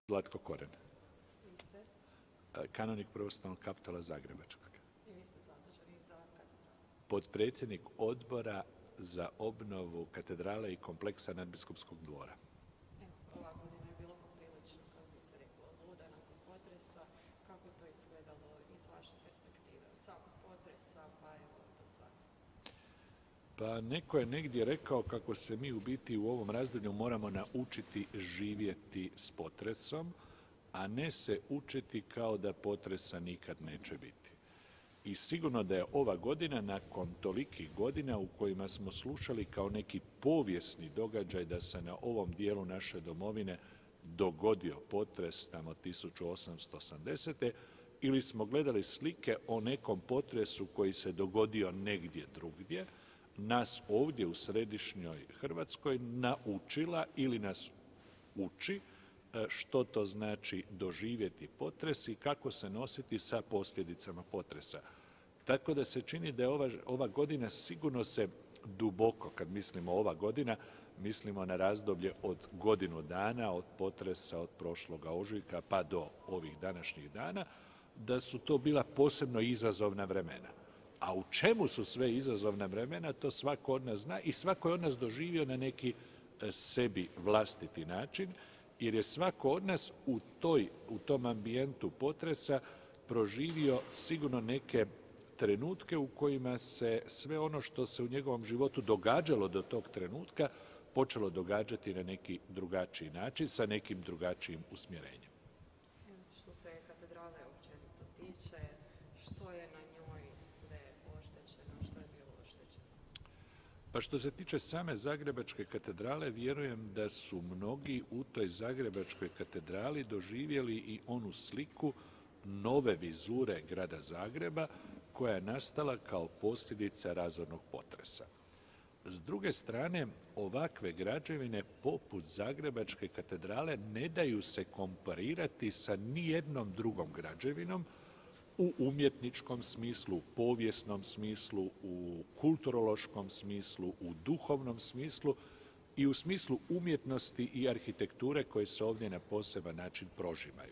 Zlatko Koren, Vi ste kanonik pravoslavnog kapitala Zagrebačka, i vi ste zaduženi za katedralu. potpredsjednik odbora za obnovu katedrale i kompleksa nadbiskupskog dvora. Evo, ova godina je bilo poprilično, kako bi se reklo, luda nakon potresa. Kako je to izgledalo iz vaše perspektive, od samog potresa pa evo do sad? Pa neko je negdje rekao kako se mi u biti u ovom razdoblju moramo naučiti živjeti s potresom, a ne se učiti kao da potresa nikad neće biti. I sigurno da je ova godina, nakon tolikih godina u kojima smo slušali kao neki povijesni događaj da se na ovom dijelu naše domovine dogodio potres tamo 1880. ili smo gledali slike o nekom potresu koji se dogodio negdje drugdje, nas ovdje u središnjoj Hrvatskoj naučila ili nas uči što to znači doživjeti potres i kako se nositi sa posljedicama potresa. Tako da se čini da je ova godina sigurno se duboko, kad mislimo ova godina, mislimo na razdoblje od godinu dana, od potresa od prošloga ožujka pa do ovih današnjih dana, da su to bila posebno izazovna vremena. A u čemu su sve izazovna vremena, to svako od nas zna i svako je od nas doživio na neki sebi vlastiti način, jer je svako od nas u tom ambijentu potresa proživio sigurno neke trenutke u kojima se sve ono što se u njegovom životu događalo do tog trenutka počelo događati na neki drugačiji način, sa nekim drugačijim usmjerenjem. Što se katedrale općenito tiče, što je na njoj sve oštećeno, što je bilo oštećeno? Pa što se tiče same Zagrebačke katedrale, vjerujem da su mnogi u toj Zagrebačkoj katedrali doživjeli i onu sliku nove vizure grada Zagreba koja je nastala kao posljedica razornog potresa. S druge strane, ovakve građevine poput Zagrebačke katedrale ne daju se komparirati sa nijednom drugom građevinom u umjetničkom smislu, u povijesnom smislu, u kulturološkom smislu, u duhovnom smislu i u smislu umjetnosti i arhitekture koje se ovdje na poseban način prožimaju.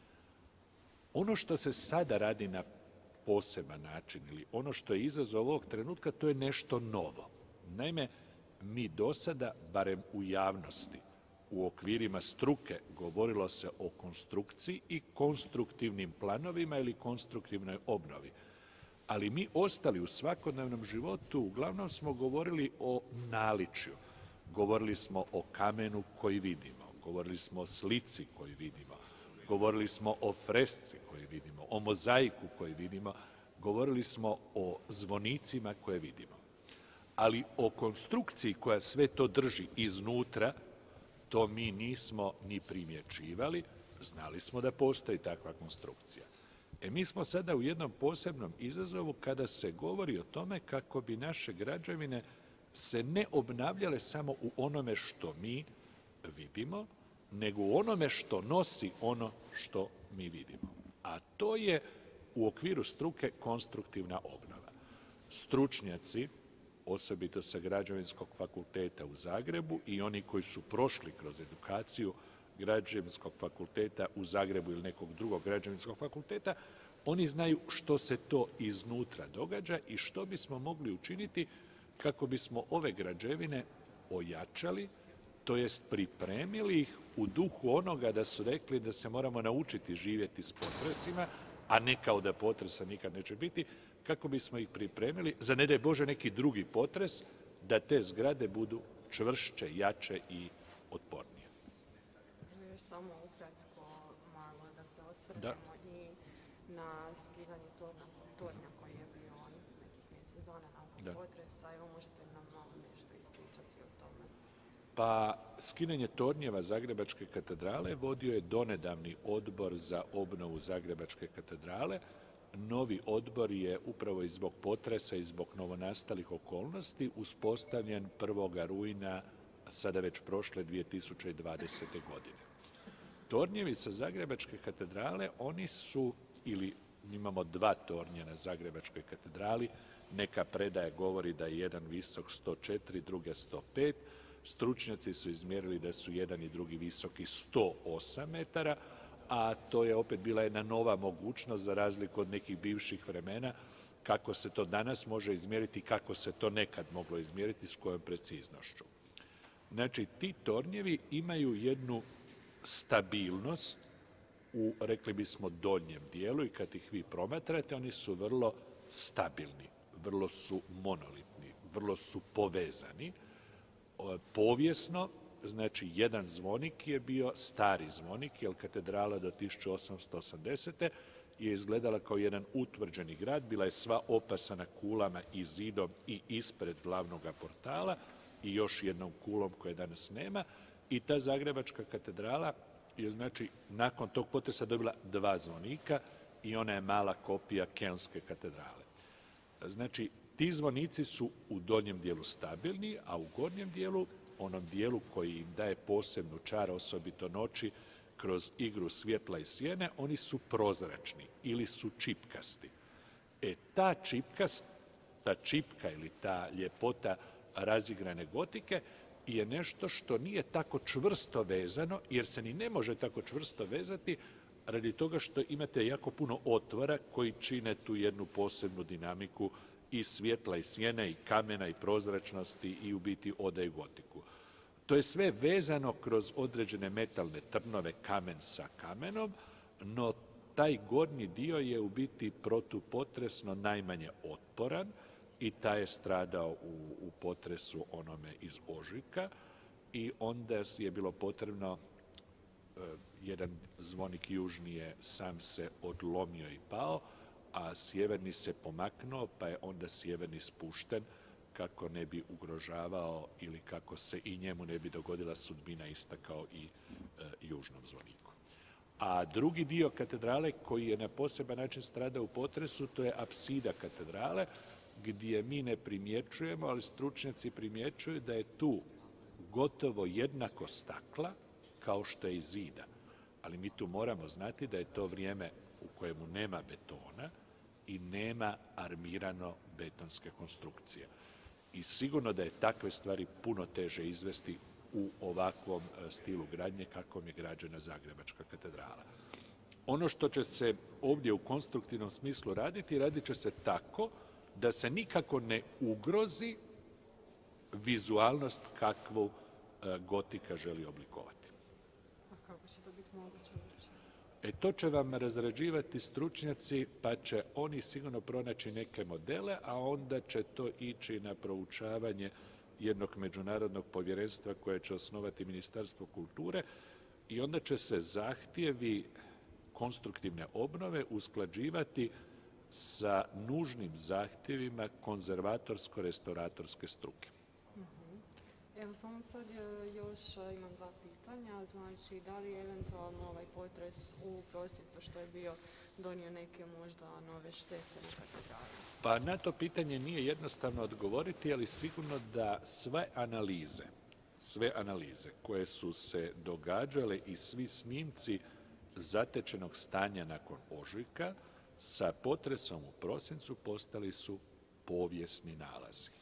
Ono što se sada radi na poseban način ili ono što je izazov ovog trenutka, to je nešto novo. Naime, mi do sada, barem u javnosti, u okvirima struke govorilo se o konstrukciji i konstruktivnim planovima ili konstruktivnoj obnovi. Ali mi ostali u svakodnevnom životu uglavnom smo govorili o naličju. Govorili smo o kamenu koji vidimo, govorili smo o slici koju vidimo, govorili smo o fresci koju vidimo, o mozaiku koju vidimo, govorili smo o zvonicima koje vidimo. Ali o konstrukciji koja sve to drži iznutra, to mi nismo ni primjećivali, znali smo da postoji takva konstrukcija. Mi smo sada u jednom posebnom izazovu kada se govori o tome kako bi naše građevine se ne obnavljale samo u onome što mi vidimo, nego u onome što nosi ono što mi vidimo. A to je u okviru struke konstruktivna obnova. Stručnjaci, osobito sa Građevinskog fakulteta u Zagrebu i oni koji su prošli kroz edukaciju Građevinskog fakulteta u Zagrebu ili nekog drugog građevinskog fakulteta, oni znaju što se to iznutra događa i što bismo mogli učiniti kako bismo ove građevine ojačali, to jest pripremili ih u duhu onoga da su rekli da se moramo naučiti živjeti s potresima, a ne kao da potresa nikad neće biti, kako bismo ih pripremili za, ne daj Bože, neki drugi potres, da te zgrade budu čvršće, jače i otpornije. Još samo ukratko malo da se osvrnemo i na skidanje tornja koji je bio nekih mjesec dana nakon potresa. Evo, možete nam malo nešto ispričati o tome? Pa skidanje tornjeva Zagrebačke katedrale vodio je donedavni odbor za obnovu Zagrebačke katedrale. Novi odbor je upravo i zbog potresa i zbog novonastalih okolnosti uspostavljen 1. rujna, sada već prošle 2020. godine. Tornjevi sa Zagrebačke katedrale, oni su, ili imamo dva tornja na Zagrebačkoj katedrali, neka predaja govori da je jedan visok 104, druga 105, Stručnjaci su izmjerili da su jedan i drugi visoki 108 metara, a to je opet bila jedna nova mogućnost za razliku od nekih bivših vremena, kako se to danas može izmjeriti, kako se to nekad moglo izmjeriti, s kojom preciznošću. Znači, ti tornjevi imaju jednu stabilnost u, rekli bismo, donjem dijelu i kad ih vi promatrate, oni su vrlo stabilni, vrlo su monolitni, vrlo su povezani. Povijesno, znači, jedan zvonik je bio stari zvonik, jer katedrala do 1880. je izgledala kao jedan utvrđeni grad, bila je sva opasana kulama i zidom i ispred glavnog portala i još jednom kulom koje danas nema. I ta Zagrebačka katedrala je, znači, nakon tog potresa dobila 2 zvonika i ona je mala kopija Kelnske katedrale. Znači, ti zvonici su u donjem dijelu stabilni, a u gornjem dijelu, onom dijelu koji im daje posebnu čar, osobito noći, kroz igru svjetla i sjene, oni su prozračni ili su čipkasti. Ta čipka ili ta ljepota razigrane gotike je nešto što nije tako čvrsto vezano, jer se ni ne može tako čvrsto vezati radi toga što imate jako puno otvora koji čine tu jednu posebnu dinamiku i svjetla i sjene i kamena i prozračnosti i u biti odaju gotiku. To je sve vezano kroz određene metalne trnove, kamen sa kamenom, no taj gornji dio je u biti protupotresno najmanje otporan i taj je stradao u potresu onome iz ožujka i onda je bilo potrebno, jedan zvonik južni je sam se odlomio i pao, a sjeverni se pomaknuo, pa je onda sjeverni spušten kako ne bi ugrožavao ili kako se i njemu ne bi dogodila sudbina ista kao i južnom zvoniku. A drugi dio katedrale koji je na poseban način stradao u potresu, to je apsida katedrale, gdje mi ne primjećujemo, ali stručnjaci primjećuju da je tu gotovo jednako stakla kao što je i zida. Ali mi tu moramo znati da je to vrijeme u kojemu nema betona i nema armirano betonske konstrukcije. I sigurno da je takve stvari puno teže izvesti u ovakvom stilu gradnje kakvom je građena Zagrebačka katedrala. Ono što će se ovdje u konstruktivnom smislu raditi, radit će se tako da se nikako ne ugrozi vizualnost kakvu gotika želi oblikovati. A kako će to biti moguće? To će vam razrađivati stručnjaci, pa će oni sigurno pronaći neke modele, a onda će to ići na proučavanje jednog međunarodnog povjerenstva koje će osnovati Ministarstvo kulture i onda će se zahtjevi konstruktivne obnove usklađivati sa nužnim zahtjevima konzervatorsko-restauratorske struke. Evo, samo sad još imam 2 pitanja. Znači, da li je eventualno ovaj potres u prosincu što je bio donio neke možda nove štete na katedrali? Pa na to pitanje nije jednostavno odgovoriti, ali sigurno da sve analize koje su se događale i svi snimci zatečenog stanja nakon ožujka sa potresom u prosincu postali su povijesni nalazi.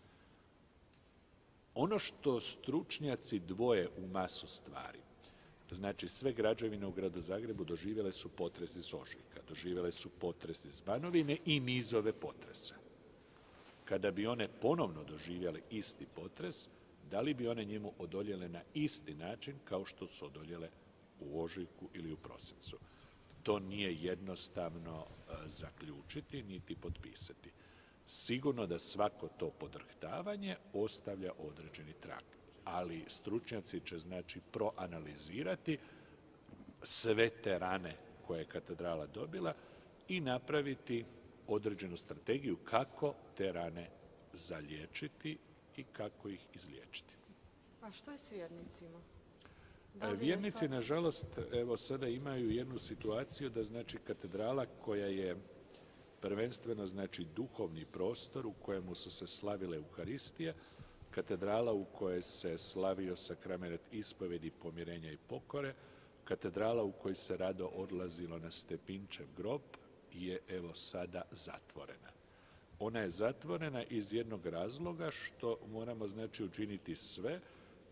Ono što stručnjaci dvoje u masu stvari, znači sve građevine u gradu Zagrebu doživjele su potres iz ožujka, doživjele su potres iz Banovine i nizove potresa. Kada bi one ponovno doživjele isti potres, da li bi one njemu odoljele na isti način kao što su odoljele u ožujku ili u prosincu? To nije jednostavno zaključiti niti potpisati. Sigurno da svako to podrhtavanje ostavlja određeni trag, ali stručnjaci će znači proanalizirati sve te rane koje je katedrala dobila i napraviti određenu strategiju kako te rane zaliječiti i kako ih izliječiti. A što je s vjernicima? Vjernici, nažalost, evo sada imaju jednu situaciju da znači katedrala koja je prvenstveno znači duhovni prostor u kojemu su se slavile Euharistije, katedrala u kojoj se slavio sakrament ispovedi, pomirenja i pokore, katedrala u kojoj se rado odlazilo na Stepinčev grob je evo sada zatvorena. Ona je zatvorena iz jednog razloga što moramo znači učiniti sve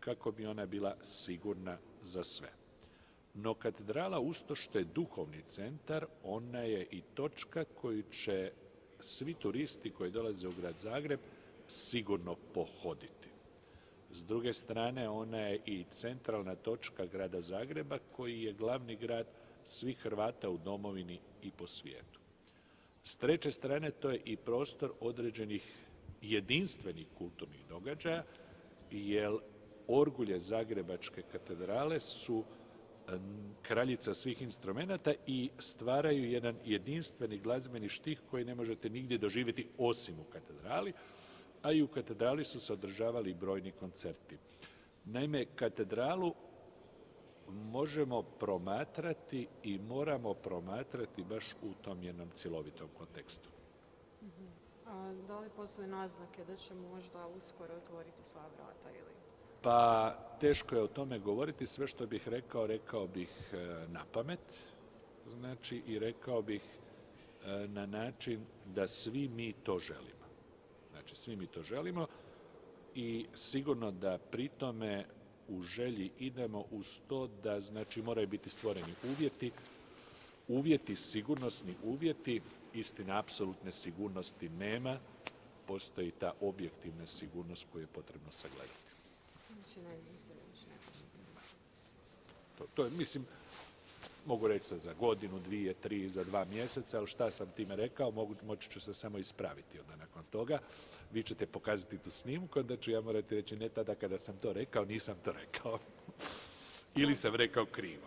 kako bi ona bila sigurna za sve. No katedrala, usto što je duhovni centar, ona je i točka koju će svi turisti koji dolaze u grad Zagreb sigurno pohoditi. S druge strane, ona je i centralna točka grada Zagreba, koji je glavni grad svih Hrvata u domovini i po svijetu. S treće strane, to je i prostor određenih jedinstvenih kulturnih događaja, jer orgulje Zagrebačke katedrale su kraljica svih instrumenata i stvaraju jedan jedinstveni glazbeni štih koji ne možete nigdje doživjeti osim u katedrali, a i u katedrali su se održavali brojni koncerti. Naime, katedralu možemo promatrati i moramo promatrati baš u tom jednom cjelovitom kontekstu. A da li postoje naznake da će možda uskoro otvoriti sva vrata ili? Pa teško je o tome govoriti. Sve što bih rekao, rekao bih na pamet. Znači, i rekao bih na način da svi mi to želimo. Znači, svi mi to želimo i sigurno da pri tome u želji idemo uz to da, znači, moraju biti stvoreni uvjeti, sigurnosni uvjeti. Istina, apsolutne sigurnosti nema. Postoji ta objektivna sigurnost koju je potrebno sagledati. Znači, ne znam se već ne možete. To je, mislim, mogu reći za godinu, 2, 3, za 2 mjeseca, ali šta sam time rekao, moći ću se samo ispraviti onda nakon toga. Vi ćete pokazati tu snimku, onda ću ja morati reći ne tada kada sam to rekao, nisam to rekao. Ili sam rekao krivo.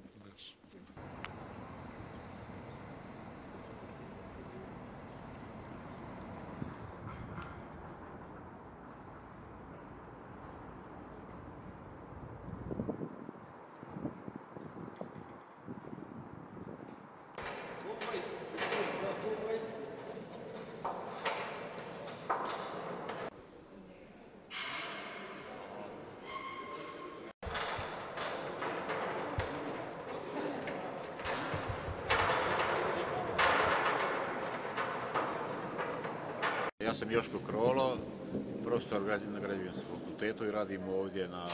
Ja sam Joško Krolo, profesor na Građevinskom fakultetu i radim ovdje na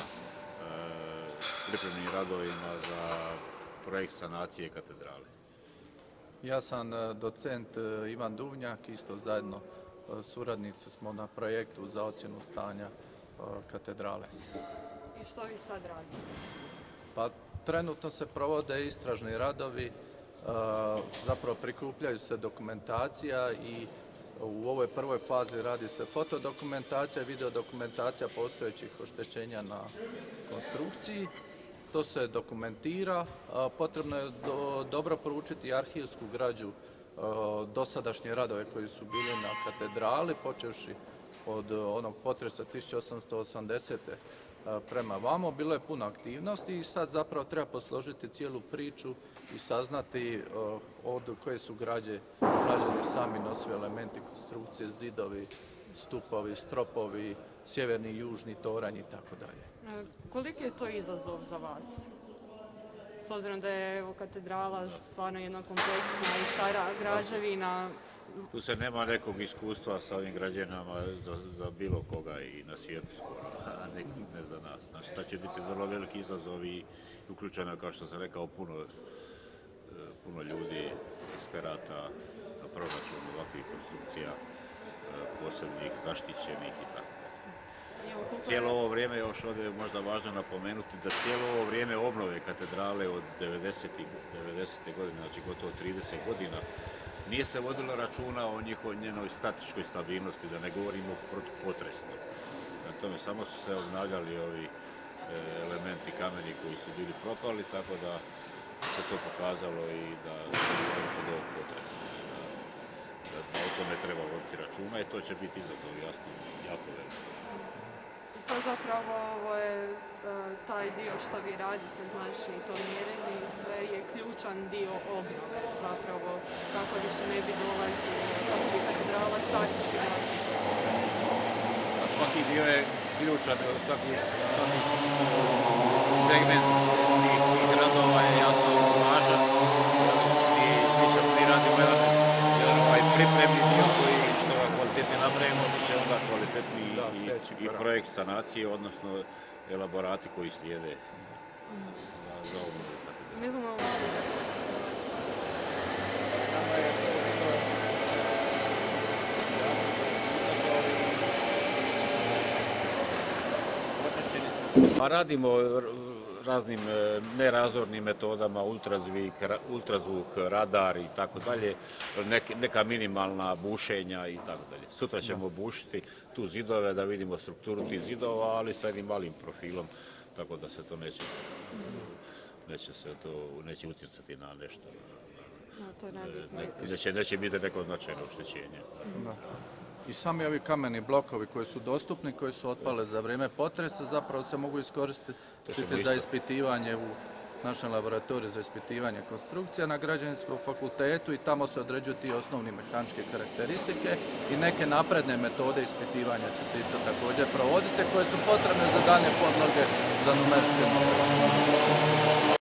pripremnim radovima za projekt sanacije katedrale. Ja sam docent Ivan Duvnjak, isto zajedno suradnici smo na projektu za ocjenu stanja katedrale. I što vi sad radite? Pa trenutno se provode istražni radovi, zapravo prikupljaju se dokumentacija i u ovoj prvoj fazi radi se fotodokumentacija i videodokumentacija postojećih oštećenja na konstrukciji. To se dokumentira, potrebno je dobro proučiti arhivsku građu, dosadašnje radove koji su bili na katedrali, počevši od onog potresa 1880. prema vamo. Bilo je puno aktivnosti i sad zapravo treba posložiti cijelu priču i saznati od koje su građeni sami nosivi elementi konstrukcije, zidovi, stupovi, stropovi, sjeverni i južni toranj i tako dalje. Koliki je to izazov za vas? S obzirom da je katedrala stvarno jedna kompleksna i stara građevina. Tu se nema nekog iskustva sa ovim građevinama za bilo koga i na svijetu skoro, a ne za nas. Znači, to će biti vrlo veliki izazov i uključeno, kao što sam rekao, puno ljudi, eksperata na proračunu ovakvih konstrukcija, posebnih, zaštićenih i tako. Cijelo ovo vrijeme, još ovdje je možda važno napomenuti, da cijelo ovo vrijeme obnove katedrale od 90. godine, znači gotovo 30 godina, nije se vodilo računa o njenoj statičkoj stabilnosti, da ne govorimo protupotresno. Na tome samo su se obnavljali ovi elementi kameni koji su bili propali, tako da se to pokazalo i da kod ovog potresa. Da o tome treba voditi računa i to će biti izazov, jasno, jako veliko. Sad zapravo ovo je taj dio što vi radite, znači to mjerenje i sve je ključan dio obnove, zapravo kako više ne bi dolazili, kako bi katedrala statički rastala. Svaki dio je ključan, svaki segment tih radova je jasno važan i mi radimo jedan pripremni dio koji što ga kvalitetnije napravimo, bit će onda kvalitetniji i projekt sanacije, odnosno elaborati koji slijede za obnovu katedrale. Ne znam, Pa radimo raznim nerazornim metodama, ultrazvuk, radar i tako dalje, neka minimalna bušenja i tako dalje. Sutra ćemo bušiti tu zidove da vidimo strukturu tih zidova, ali sa jednim malim profilom, tako da se to neće utjecati na nešto. Neće biti neko značajno oštećenje. I sami ovi kameni blokovi koji su dostupni, koji su otpale za vrijeme potresa, zapravo se mogu iskoristiti za ispitivanje u našem laboratoriju za ispitivanje konstrukcija na Građevinskom fakultetu i tamo se određuju ti osnovni mehaničke karakteristike i neke napredne metode ispitivanja će se isto također provoditi koje su potrebne za dalje podloge za numeričke modele.